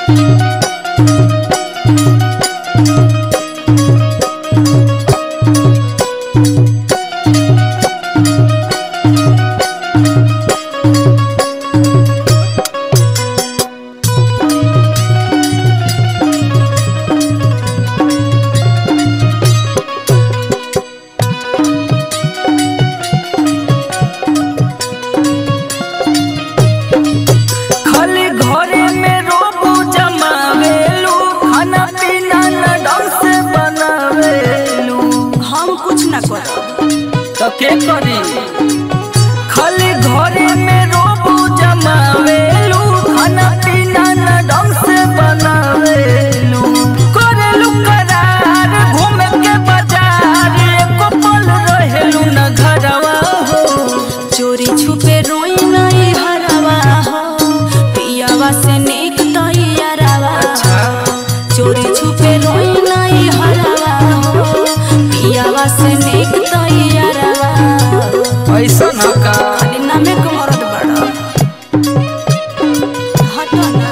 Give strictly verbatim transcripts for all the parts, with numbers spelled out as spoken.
तो के करी खाली घरे में रोबू जमावेलू, खाना पीना न ढंग से बनावेलू, करेलू करार घूम के बाजार, एको पल रहेलू न घरवा हो। चोरी छुपे रोई नहीं हरवा हो, पियावा से नेक तैयारवा। चोरी छुपे रोई नहीं हरवा हो, पियावा से नेक तैयारवा। ऐसा न का खाली नामे को मरद बड़ा हटो ना।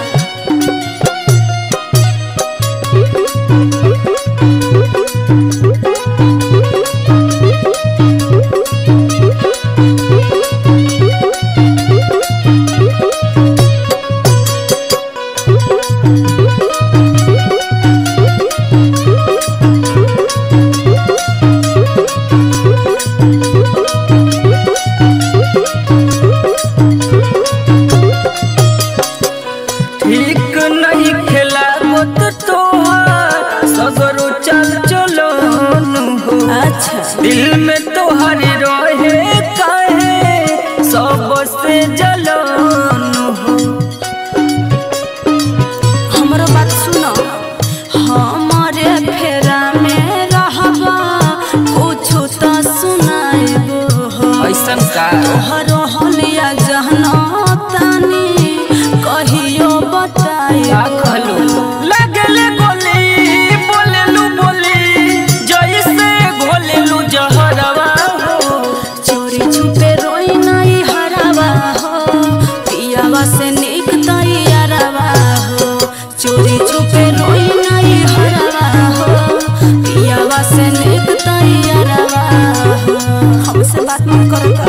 ठीक नहीं खेला मत तोहार सगरो चल चलो हो। अच्छा दिल में तोहरी रहे काहे सबसे जलन हो। हमारा बात सुनो, हमारे फेरा में रहबा कुछ तो सुनाएबो हो। ऐसन का तोहरो हलिया जहना तानी कहियो बताए लगले गोली बोलेलू बोली जैसे घोलेलू जहरवा हो। चोरी छुपे रोई नहीं हरवा हो, पियावा से नेक तैयारवा हो। चोरी छुपे रोई नहीं हरवा हो, पियावा से नेक तैयारवा हो। हमसे बात मत करो तो।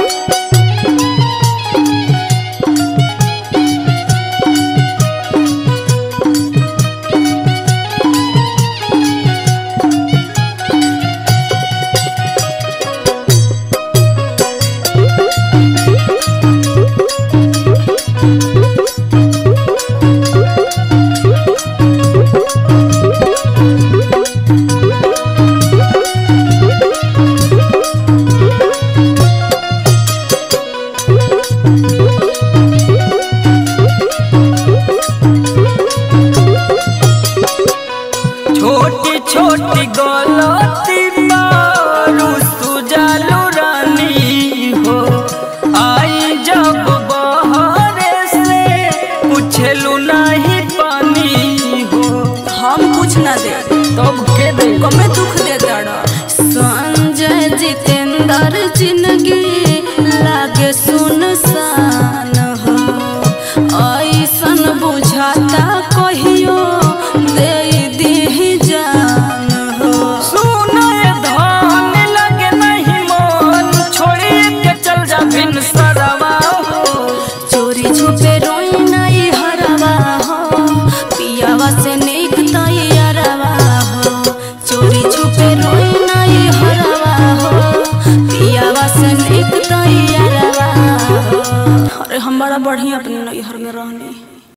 छोटी छोटी गलती मारू सुजालू रानी हो। आई जब बहरे से पूछेलू नहीं पानी हो। हम कुछ ना दे तब के दे कमे दुख दे दड़ा। संजय जितेंद्र जिंदगी लागे सुनसान हो, ऐसन बुझाता कहियो दे दी जान हो। सुनाए धान लगे नहीं मन छोड़ी के चल जा बिन सरवा हो। चोरी छुपे रोई नहीं हरवा हो, पियावा से नेक तैयारवा हो। चोरी छुपे रोई नहीं हरवा हो, पियावा से नेक तैयारवा हो। अरे हम बड़ा बढ़िया अपने नैहर में रहने।